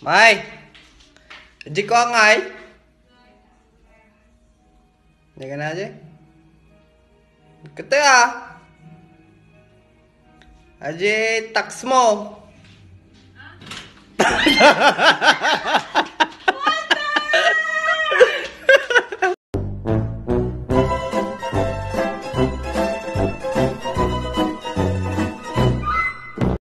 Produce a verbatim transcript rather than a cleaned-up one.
Mai, Aji có ngay. Ini kan aja. Kete ah. Aji taksmo.